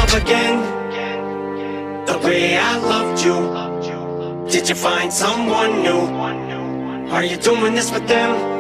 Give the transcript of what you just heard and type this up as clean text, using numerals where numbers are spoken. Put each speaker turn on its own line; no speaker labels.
love again, the way I loved you? Did you find someone new? Are you doing this with them?